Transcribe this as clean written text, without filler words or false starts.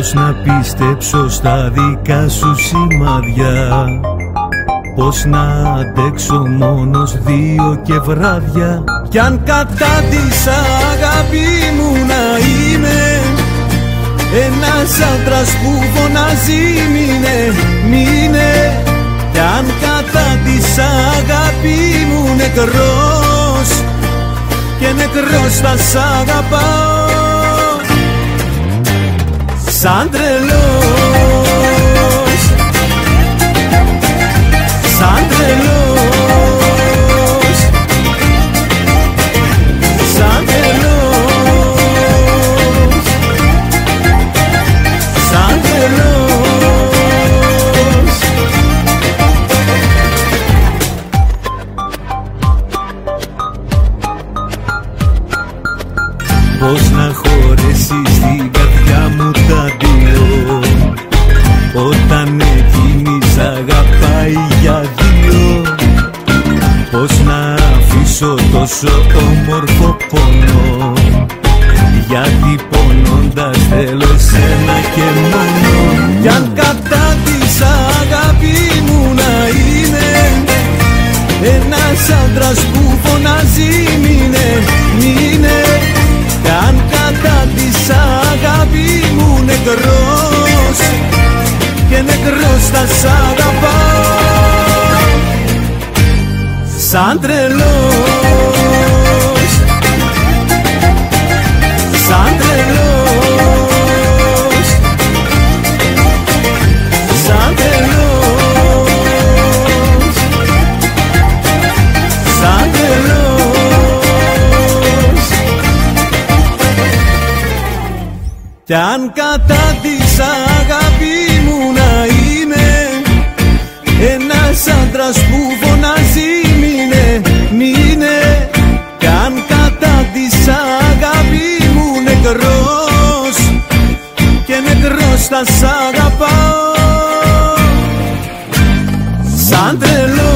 Πώς να πιστέψω στα δικά σου σημάδια, πώς να αντέξω μόνος 2 και βράδια. Κι αν κατά της αγάπη μου να είμαι ένας άντρας που φωνάζει μείνε, μείνε. Κι αν κατά της αγάπη μου νεκρός, και νεκρός θα σ' αγαπάω σαν τρελός, σαν τρελός, σαν τρελός, σαν τρελός. Πώς να χωρέσεις την καρδιά μου τα δύο, όταν εκείνη σ' αγαπάει για 2. Πώς να αφήσω τόσο όμορφο πόνο, γιατί πονώντας θέλω εσένα και μόνο. Κι αν κατά της αγάπη μου να είμαι ένας άντρας που φωνάζει μείνε, μείνε. Κι αν κατά της αγάπη μου νεκρός, και νεκρός θα σ' αγαπάω σαν τρελός, σαν τρελός, σαν τρελός, σαν τρελός. Κι αν κατά της αγάπη μου να είμαι ένας άντρας που φωνάζει μείνε, μείνε. Κι αν κατά της αγάπη μου νεκρός, και νεκρός θα σ' αγαπάω σαν τρελός.